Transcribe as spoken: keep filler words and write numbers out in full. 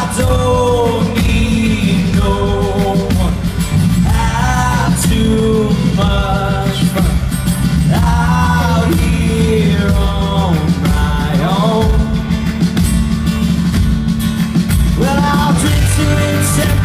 don't need no one. Have too much fun out here on my own. Well, I'll drink to it.